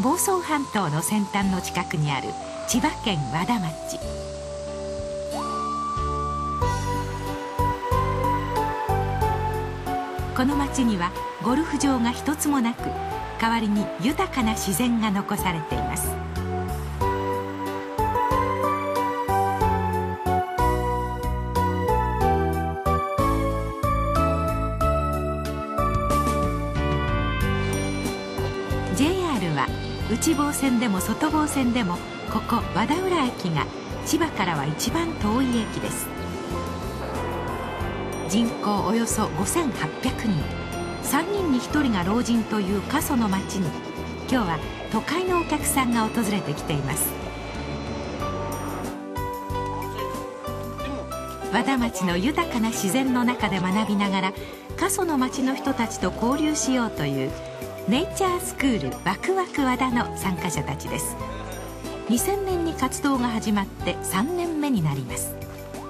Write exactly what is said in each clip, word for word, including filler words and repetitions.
房総半島の先端の近くにある千葉県和田町。この町にはゴルフ場が一つもなく、代わりに豊かな自然が残されています。ジェイアール は内房線でも外房線でもここ和田浦駅が千葉からは一番遠い駅です。人口およそごせんはっぴゃくにん、さんにんにひとりが老人という過疎の町に、今日は都会のお客さんが訪れてきています。和田町の豊かな自然の中で学びながら過疎の町の人たちと交流しようというネイチャースクールワクワク和田の参加者たちです。にせんねんに活動が始まってさんねんめになります。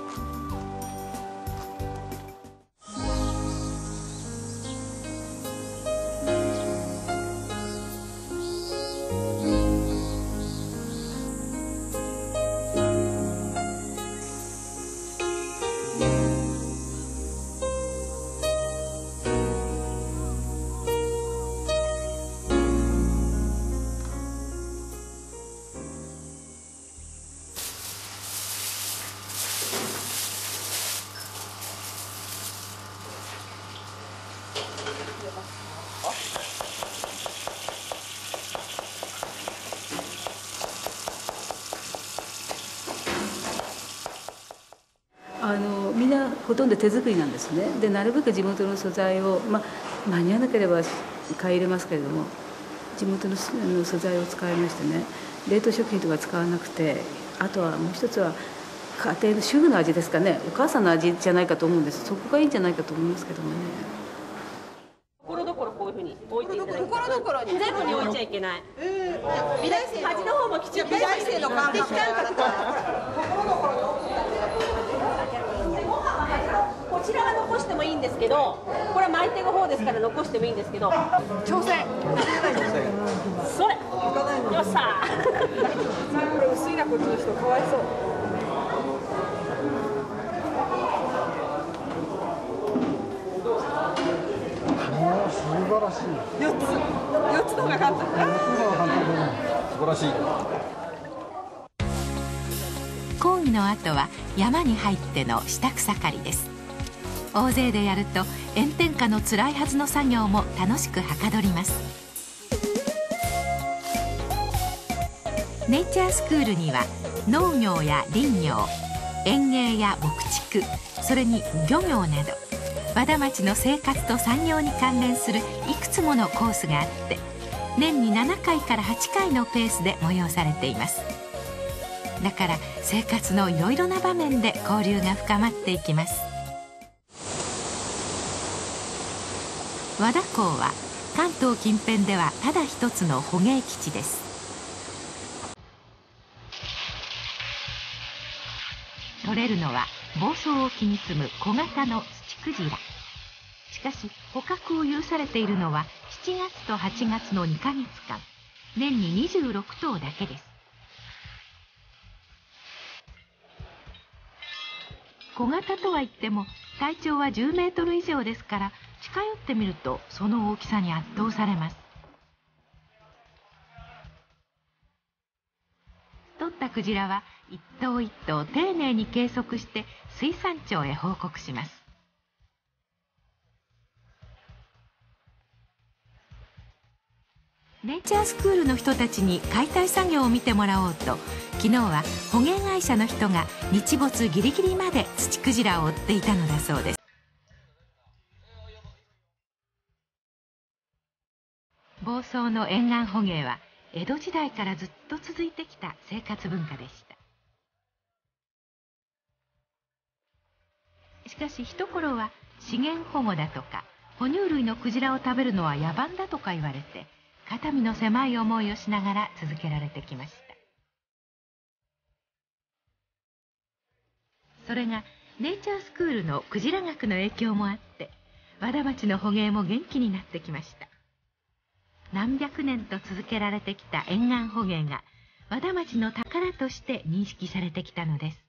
あのみんなほとんど手作りなんですね。でなるべく地元の素材を、まあ、間に合わなければ買い入れますけれども、地元の素材を使いましてね、冷凍食品とか使わなくて、あとはもう一つは家庭の主婦の味ですかね、お母さんの味じゃないかと思うんです。そこがいいんじゃないかと思いますけどもね。 ところどころこういうふうに置いていただいて、 ところどころに全部に置いちゃいけない。 えー、美大生端の方もきちんと美大生の感覚からところどころにこちらは残してもいいんですけど、これは巻いていく方ですから残してもいいんですけど、 挑戦それよっさーこれ薄いな、こっちの人かわいそう。 素晴らしい。 よっつよっつの方が簡単。 素晴らしい。 講義の後は山に入っての下草刈りです。大勢でやると炎天下の辛いはずの作業も楽しくはかどります。ネイチャースクールには農業や林業、園芸や牧畜、それに漁業など和田町の生活と産業に関連するいくつものコースがあって、年にななかいからはちかいのペースで催されています。だから生活のいろいろな場面で交流が深まっていきます。和田港は関東近辺ではただ一つの捕鯨基地です。取れるのは房総沖に住む小型のツチクジラ。しかし捕獲を許されているのはしちがつとはちがつのにかげつかん、年ににじゅうろくとうだけです。小型とは言っても体長はじゅうメートル以上ですから、近寄ってみるとその大きさに圧倒されます。取ったクジラは一頭一頭丁寧に計測して水産庁へ報告します。ネイチャースクールの人たちに解体作業を見てもらおうと、昨日は捕鯨会社の人が日没ギリギリまでツチクジラを追っていたのだそうです。房総の沿岸捕鯨は江戸時代からずっと続いてきた生活文化でした。しかし一頃は資源保護だとか哺乳類のクジラを食べるのは野蛮だとか言われて、肩身の狭い思いをしながら続けられてきました。それがネイチャースクールのクジラ学の影響もあって、和田町の捕鯨も元気になってきました。 何百年と続けられてきた沿岸捕鯨が和田町の宝として認識されてきたのです。